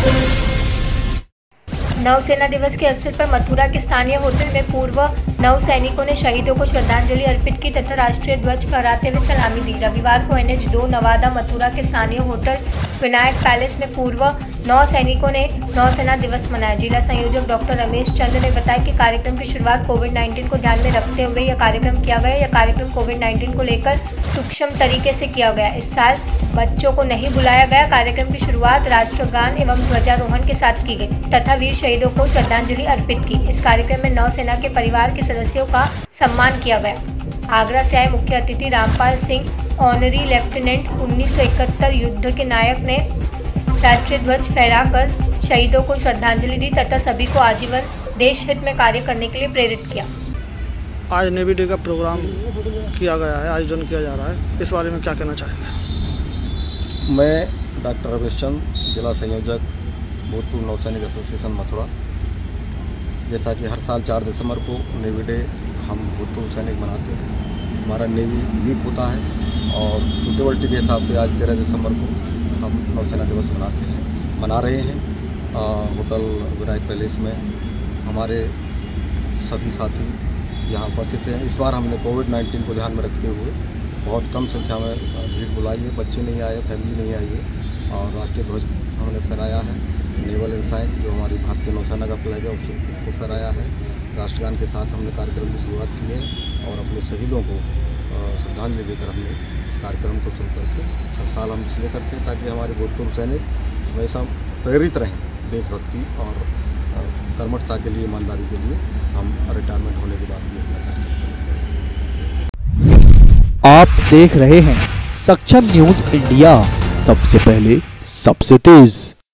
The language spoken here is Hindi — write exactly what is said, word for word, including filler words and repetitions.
नौसेना दिवस के अवसर पर मथुरा के स्थानीय होटल में पूर्व नौ सैनिकों ने शहीदों को श्रद्धांजलि अर्पित की तथा राष्ट्रीय ध्वज फहराते हुए सलामी दी। रविवार को एन एच दो नवादा मथुरा के स्थानीय होटल विनायक पैलेस में पूर्व नौ सैनिकों ने नौसेना दिवस मनाया। जिला संयोजक डॉक्टर रमेश चंद्र ने बताया कि कार्यक्रम की शुरुआत कोविड नाइन्टीन को ध्यान में रखते हुए यह कार्यक्रम किया गया। यह कार्यक्रम कोविड नाइन्टीन को लेकर सूक्ष्म तरीके से किया गया। इस साल बच्चों को नहीं बुलाया गया। कार्यक्रम की शुरुआत राष्ट्रगान एवं ध्वजारोहण के साथ की गई तथा वीर शहीदों को श्रद्धांजलि अर्पित की। इस कार्यक्रम में नौसेना के परिवार के सदस्यों का सम्मान किया गया। आगरा से आए मुख्य अतिथि रामपाल सिंह ऑनरी लेफ्टिनेंट उन्नीस सौ इकहत्तर युद्ध के नायक ने राष्ट्रीय ध्वज फहराकर शहीदों को श्रद्धांजलि दी तथा सभी को आजीवन देश हित में कार्य करने के लिए प्रेरित किया। आज नेवी डे का प्रोग्राम किया गया है, आयोजन किया जा रहा है, इस बारे में क्या कहना चाहेंगे? मैं डॉक्टर रमेश चंद्र, जिला संयोजक भूतपूर्व नौसैनिक एसोसिएशन मथुरा। जैसा कि हर साल चार दिसंबर को नेवी डे हम भूतपूर्व सैनिक मनाते हैं। हमारा नेवी वीक होता है और सूटेबिलिटी के हिसाब से आज तेरह दिसंबर को हम नौसेना दिवस मनाते हैं मना रहे हैं। होटल विनायक पैलेस में हमारे सभी साथी यहाँ उपस्थित हैं। इस बार हमने कोविड नाइन्टीन को ध्यान में रखते हुए बहुत कम संख्या में भीड़ बुलाई है। बच्चे नहीं आए, फैमिली नहीं आई है और राष्ट्रीय ध्वज हमने फहराया है। नेवल इंसाइन जो हमारी भारतीय नौसेना का फ्लैग है उसको फहराया है। राष्ट्रगान के साथ हमने कार्यक्रम की शुरुआत की है और अपने शहीदों को श्रद्धांजलि देकर हमने इस कार्यक्रम को शुरू करके हर साल हम इसलिए करते हैं ताकि हमारे भूतपूर्व सैनिक हमेशा प्रेरित रहें देशभक्ति और कर्मठता के लिए, ईमानदारी के लिए। हम रिटायरमेंट होने के बाद भी अपना कार्य करते हैं। आप देख रहे हैं सक्षम न्यूज इंडिया, सबसे पहले सबसे तेज।